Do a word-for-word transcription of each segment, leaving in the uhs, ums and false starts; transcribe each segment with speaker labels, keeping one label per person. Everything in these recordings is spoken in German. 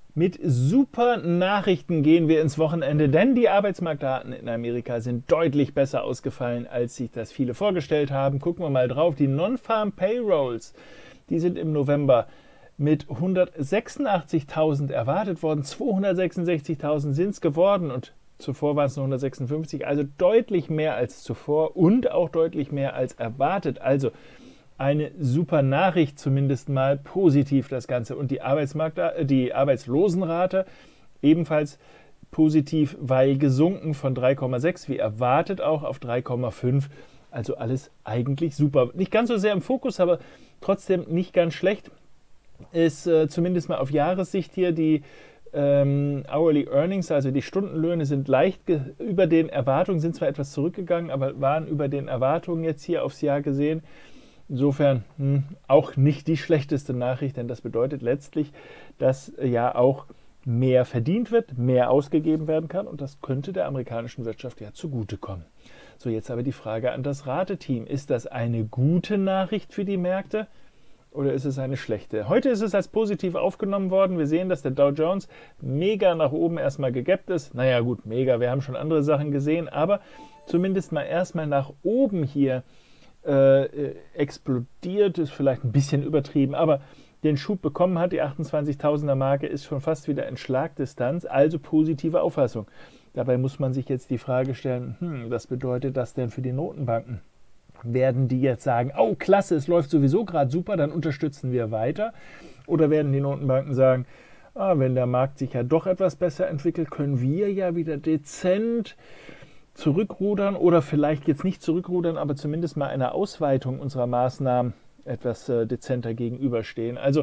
Speaker 1: Mit super Nachrichten gehen wir ins Wochenende, denn die Arbeitsmarktdaten in Amerika sind deutlich besser ausgefallen, als sich das viele vorgestellt haben. Gucken wir mal drauf. Die Non-Farm Payrolls, die sind im November mit hundertsechsundachtzigtausend erwartet worden. zweihundertsechsundsechzigtausend sind es geworden und zuvor waren es nur hundertsechsundfünfzig, also deutlich mehr als zuvor und auch deutlich mehr als erwartet. Also eine super Nachricht, zumindest mal positiv das Ganze. Und die, Arbeitsmarkt, die Arbeitslosenrate ebenfalls positiv, weil gesunken von drei Komma sechs, wie erwartet auch, auf drei Komma fünf. Also alles eigentlich super. Nicht ganz so sehr im Fokus, aber trotzdem nicht ganz schlecht. Ist äh, zumindest mal auf Jahressicht hier die ähm, Hourly Earnings, also die Stundenlöhne sind leicht über den Erwartungen, sind zwar etwas zurückgegangen, aber waren über den Erwartungen jetzt hier aufs Jahr gesehen. Insofern hm, auch nicht die schlechteste Nachricht, denn das bedeutet letztlich, dass ja auch mehr verdient wird, mehr ausgegeben werden kann und das könnte der amerikanischen Wirtschaft ja zugutekommen. So, jetzt aber die Frage an das Rateteam. Ist das eine gute Nachricht für die Märkte oder ist es eine schlechte? Heute ist es als positiv aufgenommen worden. Wir sehen, dass der Dow Jones mega nach oben erstmal gegappt ist. Naja gut, mega, wir haben schon andere Sachen gesehen, aber zumindest mal erstmal nach oben hier Äh, explodiert, ist vielleicht ein bisschen übertrieben, aber den Schub bekommen hat, die achtundzwanzigtausender Marke ist schon fast wieder in Schlagdistanz, also positive Auffassung. Dabei muss man sich jetzt die Frage stellen, hm, was bedeutet das denn für die Notenbanken? Werden die jetzt sagen, oh klasse, es läuft sowieso gerade super, dann unterstützen wir weiter? Oder werden die Notenbanken sagen, ah, wenn der Markt sich ja doch etwas besser entwickelt, können wir ja wieder dezent zurückrudern oder vielleicht jetzt nicht zurückrudern, aber zumindest mal einer Ausweitung unserer Maßnahmen etwas äh, dezenter gegenüberstehen. Also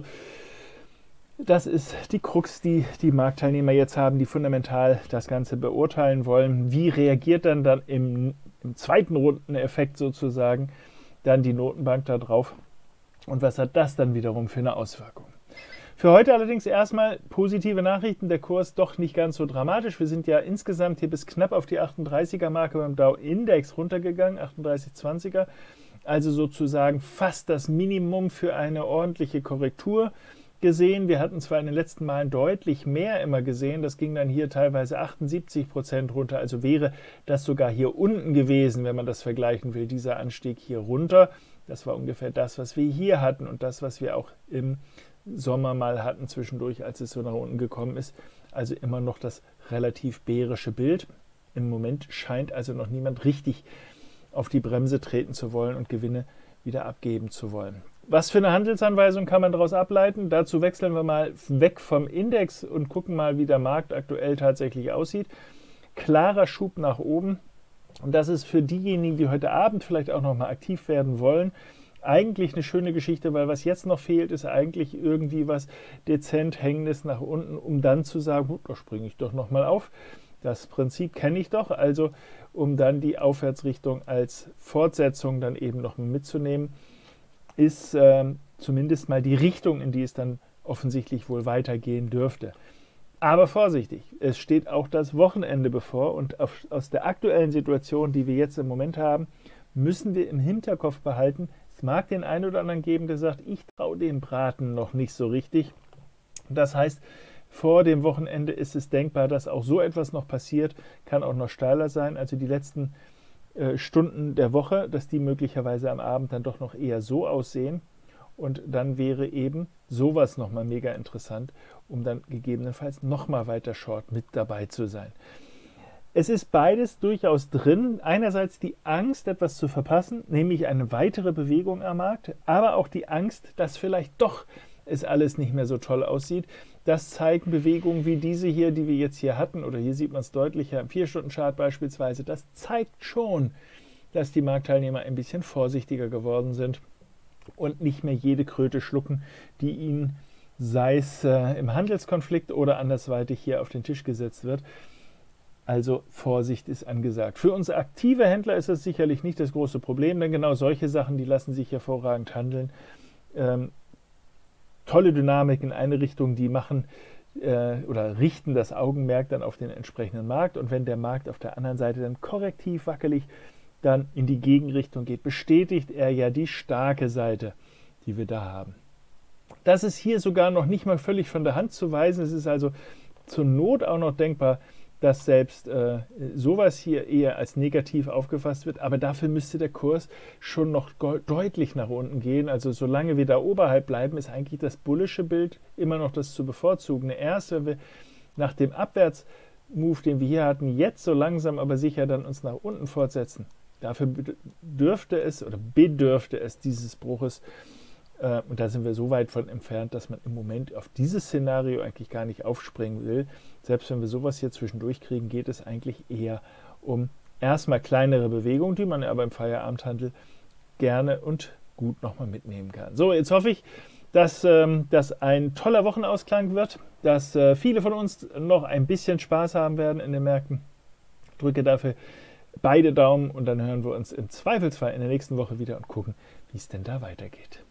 Speaker 1: das ist die Krux, die die Marktteilnehmer jetzt haben, die fundamental das Ganze beurteilen wollen. Wie reagiert dann dann im, im zweiten Rundeneffekt sozusagen dann die Notenbank darauf und was hat das dann wiederum für eine Auswirkung? Für heute allerdings erstmal positive Nachrichten, der Kurs doch nicht ganz so dramatisch. Wir sind ja insgesamt hier bis knapp auf die achtunddreißiger Marke beim Dow-Index runtergegangen, achtunddreißig zwanziger, also sozusagen fast das Minimum für eine ordentliche Korrektur gesehen. Wir hatten zwar in den letzten Malen deutlich mehr immer gesehen, das ging dann hier teilweise achtundsiebzig Prozent runter, also wäre das sogar hier unten gewesen, wenn man das vergleichen will, dieser Anstieg hier runter. Das war ungefähr das, was wir hier hatten und das, was wir auch im Sommer mal hatten zwischendurch, als es so nach unten gekommen ist. Also immer noch das relativ bärische Bild. Im Moment scheint also noch niemand richtig auf die Bremse treten zu wollen und Gewinne wieder abgeben zu wollen. Was für eine Handelsanweisung kann man daraus ableiten? Dazu wechseln wir mal weg vom Index und gucken mal, wie der Markt aktuell tatsächlich aussieht. Klarer Schub nach oben. Und das ist für diejenigen, die heute Abend vielleicht auch noch mal aktiv werden wollen, eigentlich eine schöne Geschichte, weil was jetzt noch fehlt, ist eigentlich irgendwie was dezent Hängendes nach unten, um dann zu sagen, gut, da springe ich doch nochmal auf. Das Prinzip kenne ich doch, also um dann die Aufwärtsrichtung als Fortsetzung dann eben noch mitzunehmen, ist äh, zumindest mal die Richtung, in die es dann offensichtlich wohl weitergehen dürfte. Aber vorsichtig, es steht auch das Wochenende bevor und auf, aus der aktuellen Situation, die wir jetzt im Moment haben, müssen wir im Hinterkopf behalten, es mag den einen oder anderen geben, der sagt, ich traue dem Braten noch nicht so richtig. Das heißt, vor dem Wochenende ist es denkbar, dass auch so etwas noch passiert, kann auch noch steiler sein. Also die letzten äh, Stunden der Woche, dass die möglicherweise am Abend dann doch noch eher so aussehen. Und dann wäre eben sowas nochmal mega interessant, um dann gegebenenfalls nochmal weiter Short mit dabei zu sein. Es ist beides durchaus drin. Einerseits die Angst, etwas zu verpassen, nämlich eine weitere Bewegung am Markt, aber auch die Angst, dass vielleicht doch es alles nicht mehr so toll aussieht. Das zeigen Bewegungen wie diese hier, die wir jetzt hier hatten, oder hier sieht man es deutlicher im vier Stunden Chart beispielsweise. Das zeigt schon, dass die Marktteilnehmer ein bisschen vorsichtiger geworden sind und nicht mehr jede Kröte schlucken, die ihnen, sei es äh, im Handelskonflikt oder andersweitig hier auf den Tisch gesetzt wird. Also Vorsicht ist angesagt. Für uns aktive Händler ist das sicherlich nicht das große Problem, denn genau solche Sachen, die lassen sich hervorragend handeln. Ähm, tolle Dynamik in eine Richtung, die machen äh, oder richten das Augenmerk dann auf den entsprechenden Markt. Und wenn der Markt auf der anderen Seite dann korrektiv wackelig dann in die Gegenrichtung geht, bestätigt er ja die starke Seite, die wir da haben. Das ist hier sogar noch nicht mal völlig von der Hand zu weisen. Es ist also zur Not auch noch denkbar, dass selbst äh, sowas hier eher als negativ aufgefasst wird, aber dafür müsste der Kurs schon noch deutlich nach unten gehen. Also solange wir da oberhalb bleiben, ist eigentlich das bullische Bild immer noch das zu bevorzugende. Erst wenn wir nach dem Abwärtsmove, den wir hier hatten, jetzt so langsam aber sicher dann uns nach unten fortsetzen, dafür dürfte es oder bedürfte es dieses Bruches. Und da sind wir so weit von entfernt, dass man im Moment auf dieses Szenario eigentlich gar nicht aufspringen will. Selbst wenn wir sowas hier zwischendurch kriegen, geht es eigentlich eher um erstmal kleinere Bewegungen, die man aber im Feierabendhandel gerne und gut nochmal mitnehmen kann. So, jetzt hoffe ich, dass ähm, das ein toller Wochenausklang wird, dass äh, viele von uns noch ein bisschen Spaß haben werden in den Märkten. Ich drücke dafür beide Daumen und dann hören wir uns im Zweifelsfall in der nächsten Woche wieder und gucken, wie es denn da weitergeht.